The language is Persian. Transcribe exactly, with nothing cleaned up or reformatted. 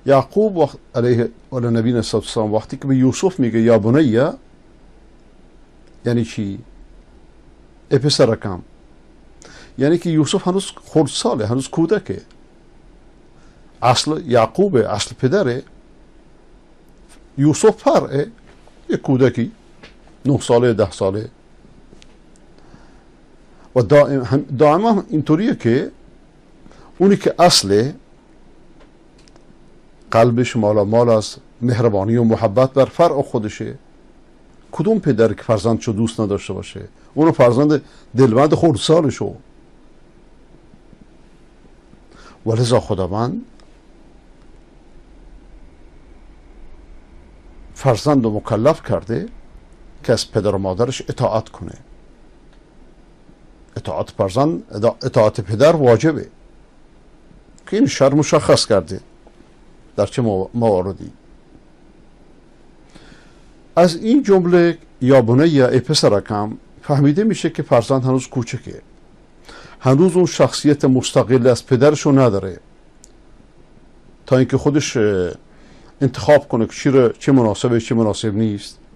یعقوب وقت علیه علی نبینا صلی الله علیه و وقتی که به یوسف میگه یا بنیه، یعنی چی؟ ای پسرکم، یعنی که یوسف هنوز خردساله، هنوز کودکه. اصل یعقوبه، اصل پدره. یوسف فرعه، یک کودکی نه ساله ده ساله. و دائم دائما اینطوریه که اونی که اصله قلبش مالا مال از مهربانی و محبت بر فرع خودشه. کدوم پدر که فرزندشو دوست نداشته باشه؟ اونو فرزند دلبند خردسالشو. ولذا خداوند فرزند رو مکلف کرده که از پدر و مادرش اطاعت کنه. اطاعت فرزند، اطاعت پدر واجبه که این شرع مشخص کرده در چه مواردی. از این جمله یا بنیه ای پسرکم فهمیده میشه که فرزند هنوز کوچکه، هنوز اون شخصیت مستقل از پدرشو نداره تا اینکه خودش انتخاب کنه که چی چه مناسبه چه مناسب نیست.